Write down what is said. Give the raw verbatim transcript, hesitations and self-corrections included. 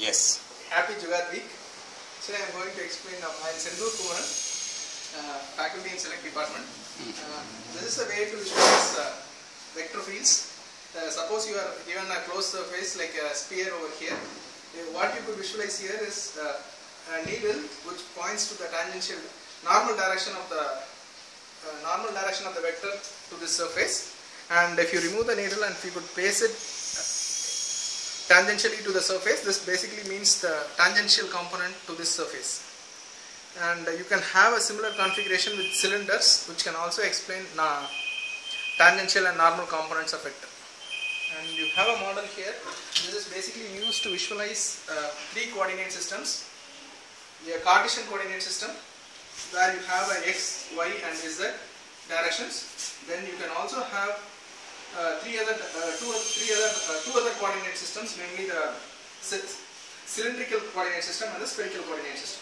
Yes. Happy Jugaad Week. Today I am going to explain. Uh, I am Sendur Kumaran, uh, faculty in Select Department. Uh, this is a way to visualize uh, vector fields. Uh, suppose you are given a closed surface like a sphere over here. Uh, what you could visualize here is uh, a needle which points to the tangential normal direction of the uh, normal direction of the vector to this surface. And if you remove the needle and if you could place it tangentially to the surface, this basically means the tangential component to this surface. And uh, you can have a similar configuration with cylinders, which can also explain uh, tangential and normal components of vector. And you have a model here. This is basically used to visualize uh, three coordinate systems. A Cartesian coordinate system where you have a x, y and z directions. Then you can also have uh, three other, uh, two, three other, uh, two other coordinate systems, namely the cylindrical coordinate system and the spherical coordinate system.